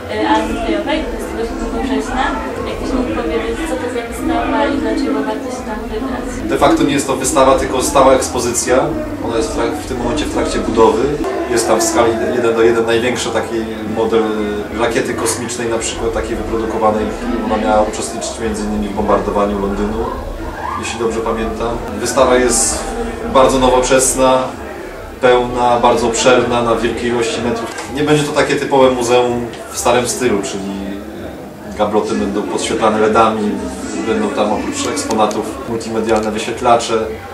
Armii Krajowej 27 września. Jakbyś mógł powiedzieć, co to za wystawa i dlaczego warto się tam wybrać? De facto nie jest to wystawa, tylko stała ekspozycja. Ona jest w tym momencie w trakcie budowy. Jest tam w skali 1:1 największy taki model rakiety kosmicznej, na przykład takiej wyprodukowanej. Ona miała uczestniczyć m.in. w bombardowaniu Londynu, jeśli dobrze pamiętam. Wystawa jest bardzo nowoczesna, pełna, bardzo obszerna, na wielkiej ilości metrów. Nie będzie to takie typowe muzeum w starym stylu, czyli gabloty będą podświetlane LEDami, będą tam oprócz eksponatów multimedialne wyświetlacze.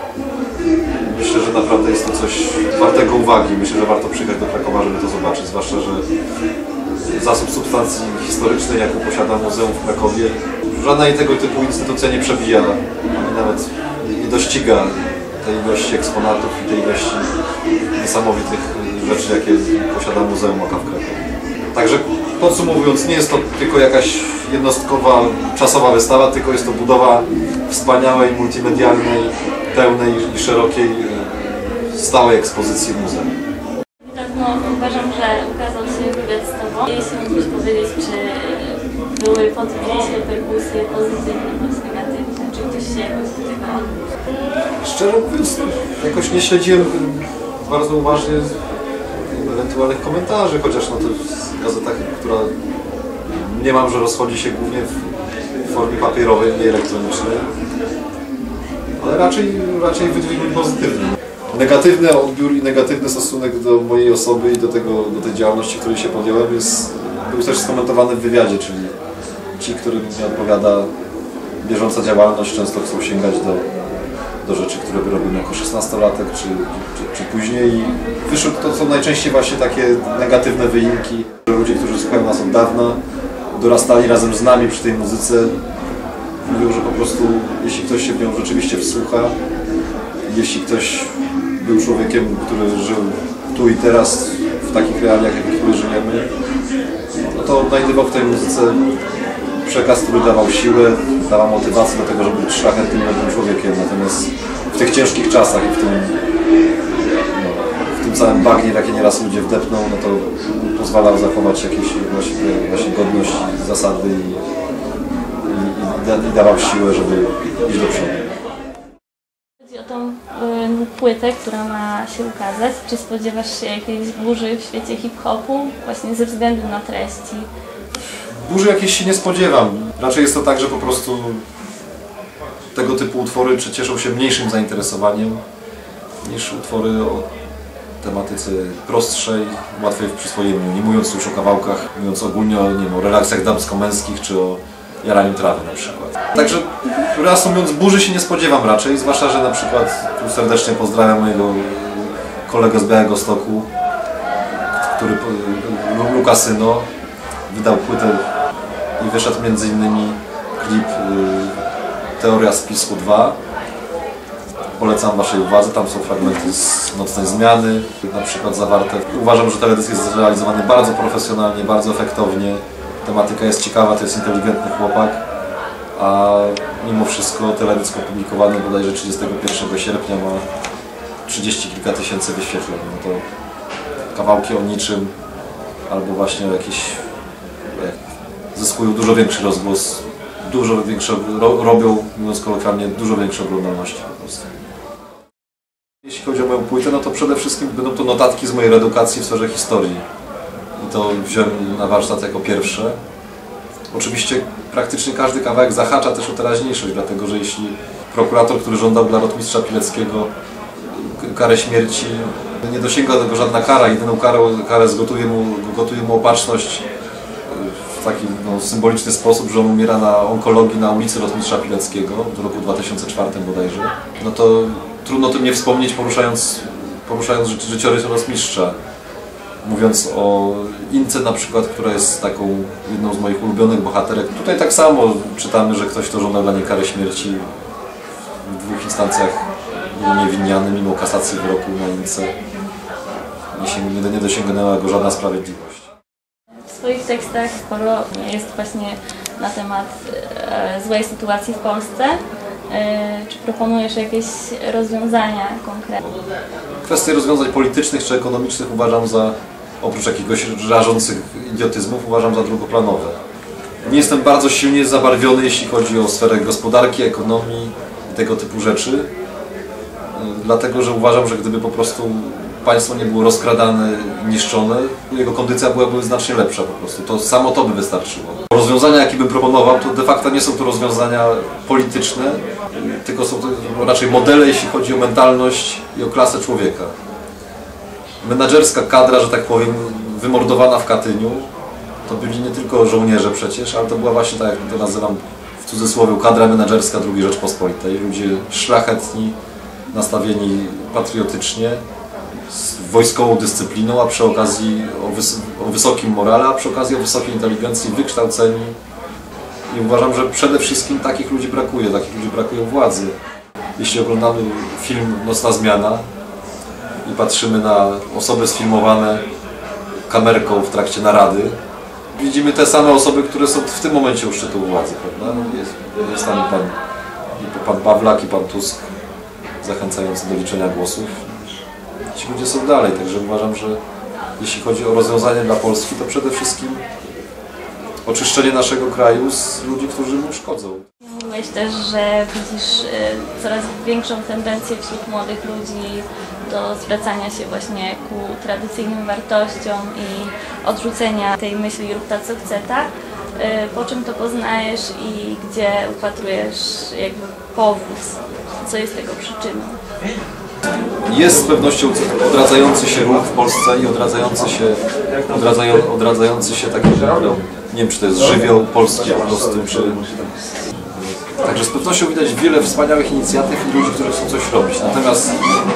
Myślę, że naprawdę jest to coś wartego uwagi. Myślę, że warto przyjechać do Krakowa, żeby to zobaczyć, zwłaszcza, że zasób substancji historycznej, jaką posiada muzeum w Krakowie, żadna tego typu instytucja nie przebija, ani nawet nie dościga tej ilości eksponatów i tej ilości niesamowitych rzeczy, jakie posiada Muzeum Oka w Krakowie. Także podsumowując, nie jest to tylko jakaś jednostkowa, czasowa wystawa, tylko jest to budowa wspaniałej, multimedialnej, pełnej i szerokiej, stałej ekspozycji muzeum. No, uważam, że ukazał się wywiad z Tobą. Jeśli mógłbyś powiedzieć, czy były jakieś reperkusje pozytywne bądź negatywne, czy ktoś się jakoś do tego odniósł? Szczerze mówiąc, jakoś nie śledziłem bardzo uważnie ewentualnych komentarzy, chociaż no to w gazetach, która mniemam, że rozchodzi się głównie w formie papierowej, nie elektronicznej, ale raczej wydźwięk pozytywny. Negatywny odbiór i negatywny stosunek do mojej osoby i do tej działalności, której się podjąłem, był też skomentowany w wywiadzie, czyli ci, którym nie odpowiada bieżąca działalność, często chcą sięgać do rzeczy, które robimy jako 16-latek czy później. I wyszło to są najczęściej właśnie takie negatywne wyimki. Ludzie, którzy słuchają nas od dawna, dorastali razem z nami przy tej muzyce, mówią, że po prostu jeśli ktoś się w nią rzeczywiście wsłucha, jeśli ktoś był człowiekiem, który żył tu i teraz, w takich realiach, w których żyjemy, no to odnajdywał w tej muzyce przekaz, który dawał siłę, dawał motywację do tego, żeby być szlachetnym człowiekiem. Natomiast w tych ciężkich czasach i w tym całym bagnie, w jakie nieraz ludzie wdepną, no to pozwalał zachować jakieś właśnie godność, zasady i dawał siłę, żeby iść do przodu. Chodzi o tą płytę, która ma się ukazać. Czy spodziewasz się jakiejś burzy w świecie hip-hopu właśnie ze względu na treści? Burzy jakieś się nie spodziewam. Raczej jest to tak, że po prostu tego typu utwory cieszą się mniejszym zainteresowaniem niż utwory o tematyce prostszej, łatwej w przyswojeniu. Nie mówiąc już o kawałkach, mówiąc ogólnie o relacjach damsko-męskich czy o jaraniu trawy na przykład. Także reasumując, burzy się nie spodziewam raczej, zwłaszcza, że na przykład tu serdecznie pozdrawiam mojego kolegę z Białegostoku, który Lukasyno wydał płytę i wyszedł m.in. klip Teoria Spisku 2. Polecam Waszej uwadze, tam są fragmenty z Nocnej Zmiany na przykład zawarte. Uważam, że teledysk jest zrealizowany bardzo profesjonalnie, bardzo efektownie. Tematyka jest ciekawa, to jest inteligentny chłopak, a mimo wszystko teledysk opublikowany bodajże 31 sierpnia ma 30 kilka tysięcy wyświetleń. No to kawałki o niczym albo właśnie o jakieś zyskują dużo większy rozgłos, dużo większe, robią, mówiąc kolokwialnie, dużo większe oglądalności po prostu. Jeśli chodzi o moją płytę, no to przede wszystkim będą to notatki z mojej reedukacji w sferze historii. I to wziąłem na warsztat jako pierwsze. Oczywiście praktycznie każdy kawałek zahacza też o teraźniejszość, dlatego że jeśli prokurator, który żądał dla rotmistrza Pileckiego karę śmierci, nie dosięga do tego żadna kara, jedyną karę gotuje mu opatrzność w taki symboliczny sposób, że on umiera na onkologii na ulicy Rotmistrza Pileckiego w roku 2004 bodajże, no to trudno o tym nie wspomnieć, poruszając życiorys rotmistrza. Mówiąc o Ince na przykład, która jest taką jedną z moich ulubionych bohaterek. Tutaj tak samo czytamy, że ktoś, kto żądał dla niej kary śmierci, w dwóch instancjach był niewinniany mimo kasacji wyroku na Ince. Nie dosięgnęła go żadna sprawiedliwość. W swoich tekstach sporo jest właśnie na temat złej sytuacji w Polsce. Czy proponujesz jakieś rozwiązania konkretne? Kwestie rozwiązań politycznych czy ekonomicznych uważam za oprócz jakiegoś rażących idiotyzmów uważam za drugoplanowe. Nie jestem bardzo silnie zabarwiony, jeśli chodzi o sferę gospodarki, ekonomii i tego typu rzeczy, dlatego że uważam, że gdyby po prostu państwo nie było rozkradane i niszczone, jego kondycja byłaby znacznie lepsza po prostu. To samo to by wystarczyło. Rozwiązania, jakie bym proponował, to de facto nie są to rozwiązania polityczne, tylko są to raczej modele, jeśli chodzi o mentalność i o klasę człowieka. Menadżerska kadra, że tak powiem, wymordowana w Katyniu, to byli nie tylko żołnierze przecież, ale to była właśnie, tak jak to nazywam w cudzysłowie, kadra menadżerska II Rzeczpospolitej. Ludzie szlachetni, nastawieni patriotycznie, z wojskową dyscypliną, a przy okazji o wysokim morale, a przy okazji o wysokiej inteligencji, wykształceni. I uważam, że przede wszystkim takich ludzi brakuje władzy. Jeśli oglądamy film Nocna Zmiana i patrzymy na osoby sfilmowane kamerką w trakcie narady, widzimy te same osoby, które są w tym momencie u szczytu władzy, prawda? Jest tam pan Pawlak i pan Tusk zachęcający do liczenia głosów. Ci ludzie są dalej, także uważam, że jeśli chodzi o rozwiązanie dla Polski, to przede wszystkim oczyszczenie naszego kraju z ludzi, którzy mu szkodzą. Mówiłeś też, że widzisz coraz większą tendencję wśród młodych ludzi do zwracania się właśnie ku tradycyjnym wartościom i odrzucenia tej myśli rób tak, co chce, tak? Po czym to poznajesz i gdzie upatrujesz jakby powód, co jest tego przyczyną? Jest z pewnością odradzający się ruch w Polsce i odradzający się taki, nie wiem, czy to jest żywioł polski po prostu, czy... Także z pewnością widać wiele wspaniałych inicjatyw i ludzi, którzy chcą coś robić. Natomiast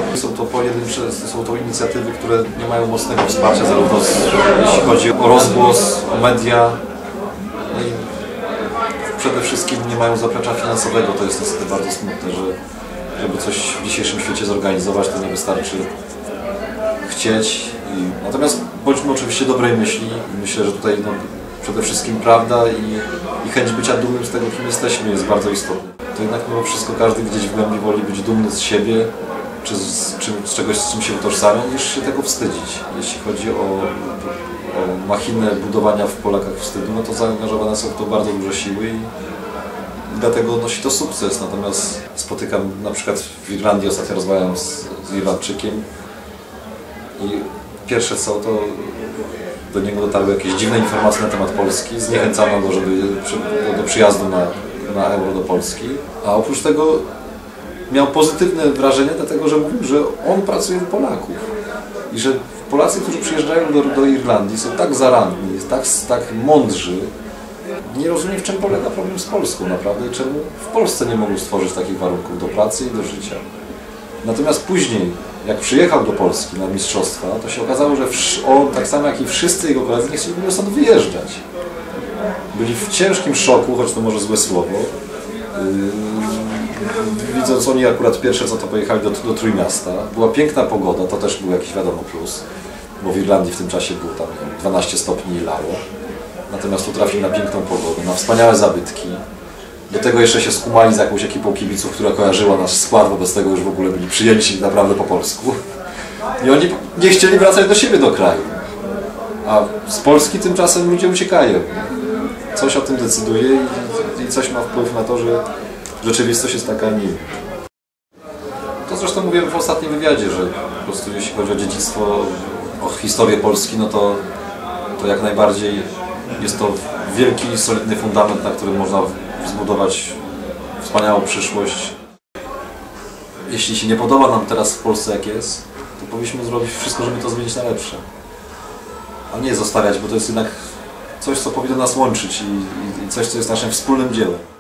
są to inicjatywy, które nie mają mocnego wsparcia, zarówno jeśli chodzi o rozgłos, o media, no i przede wszystkim nie mają zaplecza finansowego. To jest niestety bardzo smutne, że żeby coś w dzisiejszym świecie zorganizować, to nie wystarczy chcieć. Natomiast bądźmy oczywiście dobrej myśli. Myślę, że tutaj przede wszystkim prawda i chęć bycia dumnym z tego, kim jesteśmy, jest bardzo istotna. To jednak mimo wszystko każdy gdzieś w głębi woli być dumny z siebie, czy z czegoś, z czym się utożsamia, niż się tego wstydzić. Jeśli chodzi o machinę budowania w Polakach wstydu, no to zaangażowane są w to bardzo duże siły i dlatego odnosi to sukces. Natomiast spotykam na przykład w Irlandii, ostatnio rozmawiałem z Irlandczykiem i pierwsze co, to do niego dotarły jakieś dziwne informacje na temat Polski, zniechęcano go, do przyjazdu na euro do Polski, a oprócz tego miał pozytywne wrażenie, dlatego że mówił, że on pracuje u Polaków i że Polacy, którzy przyjeżdżają do Irlandii, są tak zaradni, tak mądrzy. Nie rozumiem, w czym polega problem z Polską naprawdę i czemu w Polsce nie mogą stworzyć takich warunków do pracy i do życia. Natomiast później, jak przyjechał do Polski na mistrzostwa, to się okazało, że on, tak samo jak i wszyscy jego koledzy, nie chcieli stąd wyjeżdżać. Byli w ciężkim szoku, choć to może złe słowo. Widząc oni akurat pierwsze co to pojechali do Trójmiasta. Była piękna pogoda, to też był jakiś wiadomo plus, bo w Irlandii w tym czasie było tam 12 stopni i lało. Natomiast tu trafili na piękną pogodę, na wspaniałe zabytki. Do tego jeszcze się skumali z jakąś ekipą kibiców, która kojarzyła nasz skład, wobec tego już w ogóle byli przyjęci naprawdę po polsku. I oni nie chcieli wracać do siebie, do kraju. A z Polski tymczasem ludzie uciekają. Coś o tym decyduje i coś ma wpływ na to, że rzeczywistość jest taka, a nie inna. To zresztą mówiłem w ostatnim wywiadzie, że po prostu jeśli chodzi o dziedzictwo, o historię Polski, no to jak najbardziej jest to wielki, solidny fundament, na którym można zbudować wspaniałą przyszłość. Jeśli się nie podoba nam teraz w Polsce jak jest, to powinniśmy zrobić wszystko, żeby to zmienić na lepsze. A nie zostawiać, bo to jest jednak coś, co powinno nas łączyć i coś, co jest naszym wspólnym dziełem.